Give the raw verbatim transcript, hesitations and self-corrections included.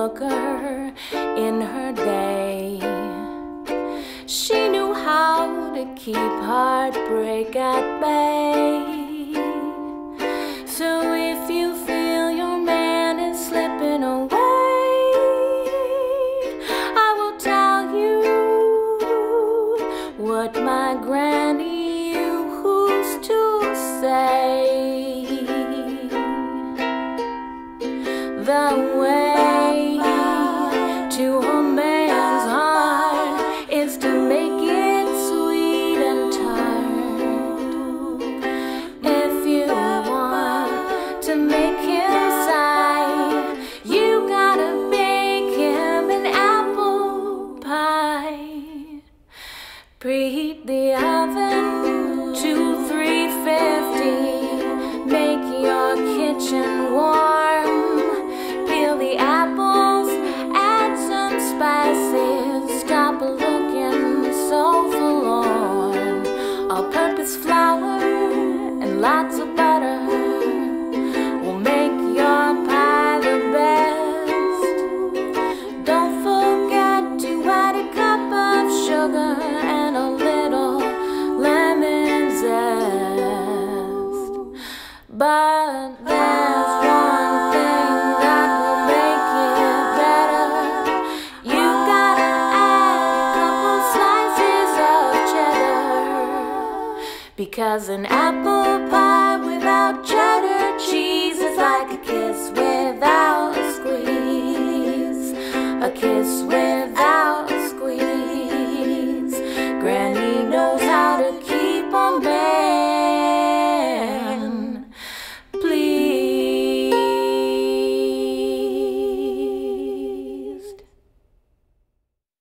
sugar in her day. She knew how to keep heartbreak at bay. So if you feel your man is slipping away, I will tell you what my granny used to say. The way to a man's heart is to make it sweet and tart. If you want to make him sigh, you gotta bake him an apple pie. Preheat the oven to three fifty. Make your kitchen warm. Peel the apples, add some spices. Stop looking so forlorn. All-purpose flour and lots of butter will make your pie the best. Don't forget to add a cup of sugar and a little lemon zest. But there's one thing that will make it better. You gotta add a couple slices of cheddar, because an apple pie without cheddar